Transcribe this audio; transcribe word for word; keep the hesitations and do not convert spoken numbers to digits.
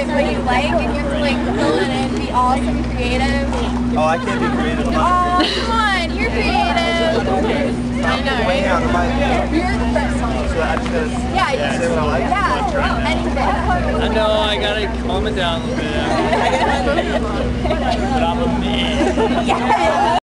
what you like, and you have to like fill it in, be awesome, creative. Oh, I can't be creative. Oh, come on, you're creative. I know, right? Yeah, You're the best one. so I just gotta Yeah, you say what I like. Yeah, anything. I know, I gotta calm it down a little bit. But I'm a man. Yes.